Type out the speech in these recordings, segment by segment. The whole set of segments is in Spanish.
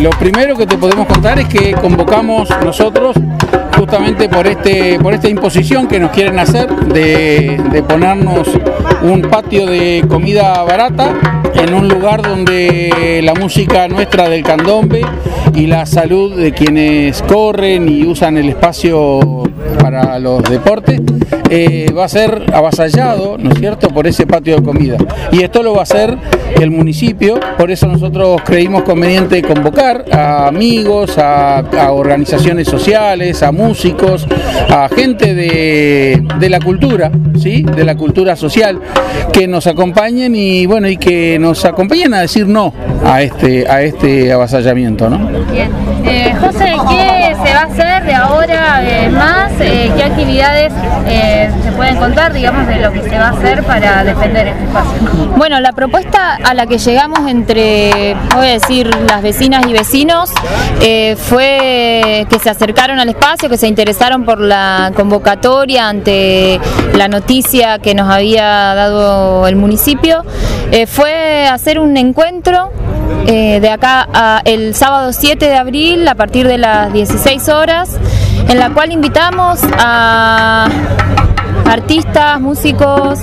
lo primero que te podemos contar es que convocamos nosotros justamente por esta imposición que nos quieren hacer de ponernos un patio de comida barata en un lugar donde la música nuestra del candombe y la salud de quienes corren y usan el espacio para los deportes va a ser avasallado, ¿no es cierto?, por ese patio de comida. Y esto lo va a hacer el municipio, por eso nosotros creímos conveniente convocar a amigos, a organizaciones sociales, a músicos, a gente de la cultura, ¿sí?, de la cultura social, que nos acompañen y bueno, y que nos acompañen a decir no a este avasallamiento, ¿no? Bien. José, ¿qué se va a hacer de ahora más? ¿Qué actividades se pueden contar, digamos, de lo que se va a hacer para defender este espacio? Bueno, la propuesta a la que llegamos entre, voy a decir, las vecinas y vecinos, fue que se acercaron al espacio, que se interesaron por la convocatoria ante la noticia que nos había dado el municipio, fue hacer un encuentro de acá el sábado 7 de abril a partir de las 16 horas, en la cual invitamos a artistas, músicos,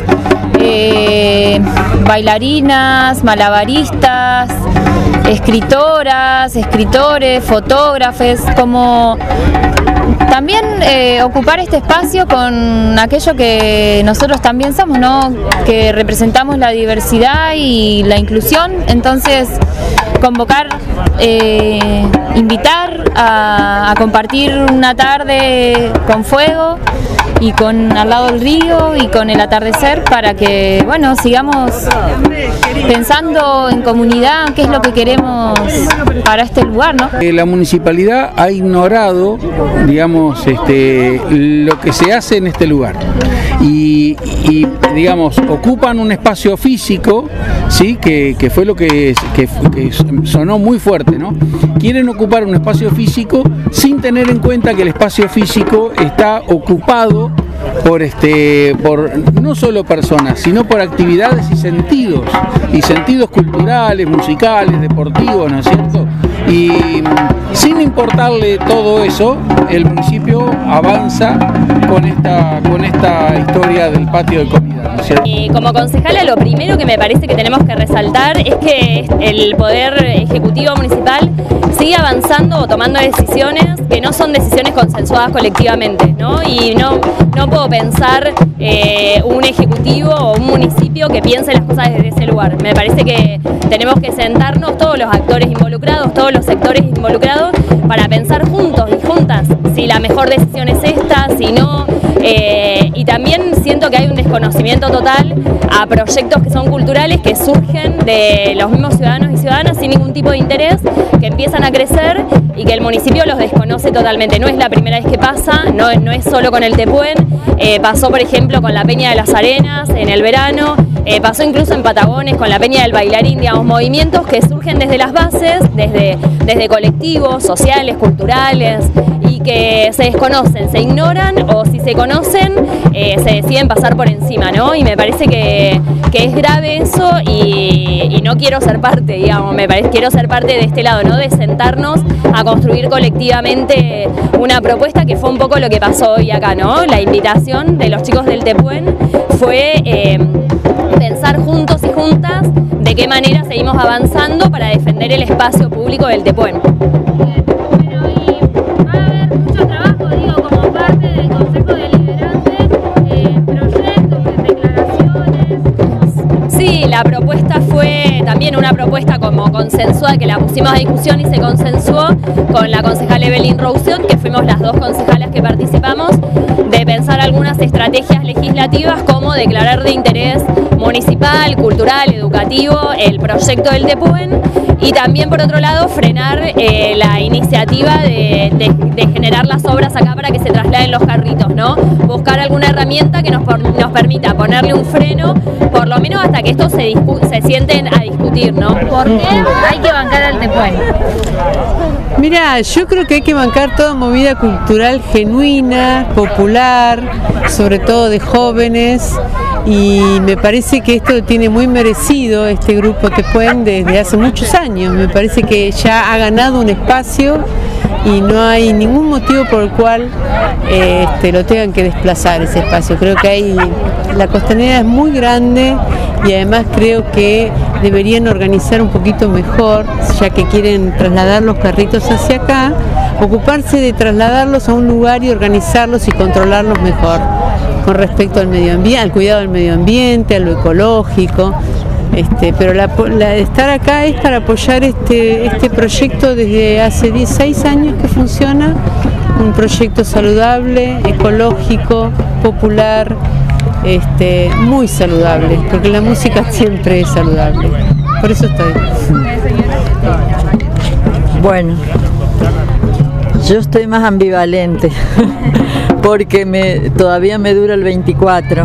bailarinas, malabaristas, escritoras, escritores, fotógrafos, como también ocupar este espacio con aquello que nosotros también somos, ¿no?, que representamos la diversidad y la inclusión. Entonces, convocar, invitar a compartir una tarde con fuego y con al lado del río y con el atardecer, para que, bueno, sigamos pensando en comunidad qué es lo que queremos para este lugar, ¿no? La municipalidad ha ignorado, digamos, lo que se hace en este lugar y digamos, ocupan un espacio físico, ¿sí?, que fue lo que sonó muy fuerte, ¿no? Quieren ocupar un espacio físico sin tener en cuenta que el espacio físico está ocupado por no solo personas, sino por actividades y sentidos culturales, musicales, deportivos, ¿no es cierto? Y sin importarle todo eso, el municipio avanza con esta historia del patio de comida, ¿no es cierto? Y como concejala, lo primero que me parece que tenemos que resaltar es que el Poder Ejecutivo Municipal sigue avanzando o tomando decisiones que no son decisiones consensuadas colectivamente, ¿no? Y no puedo pensar un ejecutivo o un municipio que piense las cosas desde ese lugar. Me parece que tenemos que sentarnos todos los actores involucrados, todos los sectores involucrados, para pensar juntos y juntas si la mejor decisión es esta, si no. Y también siento que hay un desconocimiento total a proyectos que son culturales, que surgen de los mismos ciudadanos y ciudadanas sin ningún tipo de interés, que empiezan a crecer y que el municipio los desconoce totalmente. No es la primera vez que pasa, no es solo con el Tepuén, pasó por ejemplo con la Peña de las Arenas en el verano, pasó incluso en Patagones con la Peña del Bailarín, digamos, movimientos que surgen desde las bases, desde colectivos sociales, culturales, y que se desconocen, se ignoran, o si se conocen, se deciden pasar por encima, ¿no? Y me parece que es grave eso, y no quiero ser parte, digamos, quiero ser parte de este lado, ¿no?, de sentarnos a construir colectivamente una propuesta, que fue un poco lo que pasó hoy acá, ¿no? La invitación de los chicos del Tepuén fue pensar juntos y juntas de qué manera seguimos avanzando para defender el espacio público del Tepuén. Bueno, y va a haber mucho trabajo, digo, como parte del Consejo Deliberante, proyectos, declaraciones. Sí, la propuesta fue también una propuesta como consensuada, que la pusimos a discusión y se consensuó con la concejala Evelyn Rousion, que fuimos las dos concejalas que participamos, de pensar algunas estrategias legislativas como declarar de interés municipal, cultural, educativo el proyecto del Tepuén, y también por otro lado frenar la iniciativa de generar las obras acá para que se trasladen los carritos, ¿no? Buscar alguna herramienta que nos permita ponerle un freno, por lo menos hasta que esto se sienten a discutir, ¿no? ¿Por qué hay que bancar al Tepuén? Mirá, yo creo que hay que bancar toda movida cultural genuina, popular, sobre todo de jóvenes, y me parece que esto tiene muy merecido este grupo Tepuen desde hace muchos años. Me parece que ya ha ganado un espacio y no hay ningún motivo por el cual lo tengan que desplazar ese espacio. Creo que la Costanera es muy grande y además creo que deberían organizar un poquito mejor, ya que quieren trasladar los carritos hacia acá, ocuparse de trasladarlos a un lugar y organizarlos y controlarlos mejor con respecto al medio ambiente, al cuidado del medio ambiente, a lo ecológico. Pero estar acá es para apoyar este proyecto desde hace 16 años que funciona, un proyecto saludable, ecológico, popular, muy saludable, porque la música siempre es saludable. Por eso estoy. Bueno, yo estoy más ambivalente, porque todavía me dura el 24.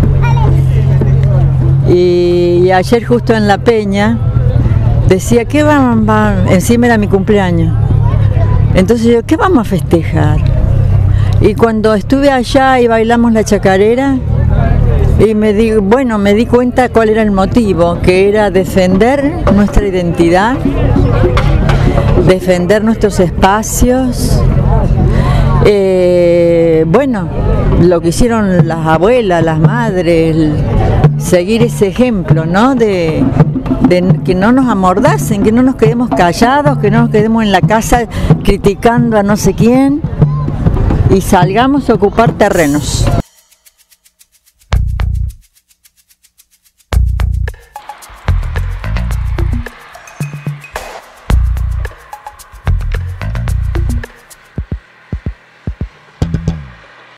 Y ayer justo en la peña decía, ¿qué encima era mi cumpleaños. Entonces yo, ¿qué vamos a festejar? Y cuando estuve allá y bailamos la chacarera, y me di cuenta cuál era el motivo, que era defender nuestra identidad, defender nuestros espacios. Lo que hicieron las abuelas, las madres, seguir ese ejemplo, ¿no? De que no nos amordacen, que no nos quedemos callados, que no nos quedemos en la casa criticando a no sé quién y salgamos a ocupar terrenos.